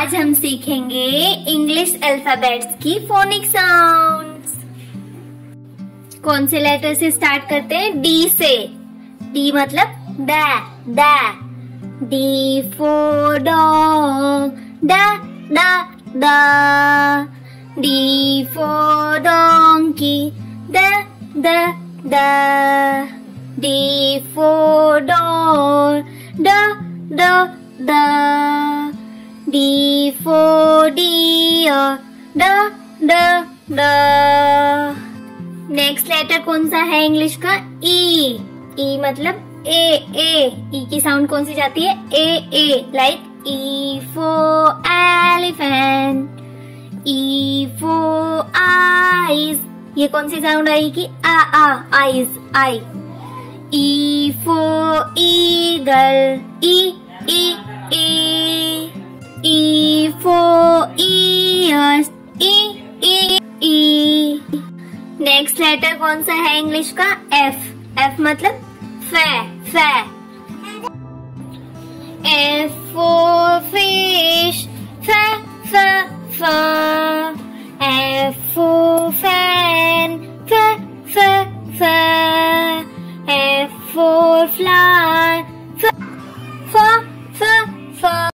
आज हम सीखेंगे इंग्लिश अल्फाबेट्स की फोनिक साउंड्स। कौन से लेटर से स्टार्ट करते हैं? डी से। डी मतलब द। डी फॉर डॉग, द। डी फॉर डोंकी, द। डी फॉर डोर, द। D for deer, द। नेक्स्ट लेटर कौन सा है इंग्लिश का? ई। ई मतलब ए। ई की साउंड कौन सी जाती है? ए। Like E for elephant, E for eyes. ये कौन सी साउंड आएगी? आईज, आई। ई फॉर ईगल, ई। E for ears, E। Next letter कौन सा है इंग्लिश का? F। F मतलब फै। F for